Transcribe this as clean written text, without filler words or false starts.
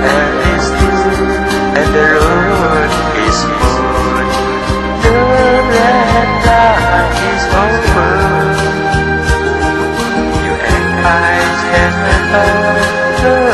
air is good, and the road is smooth. The red light is over. You and I stand apart.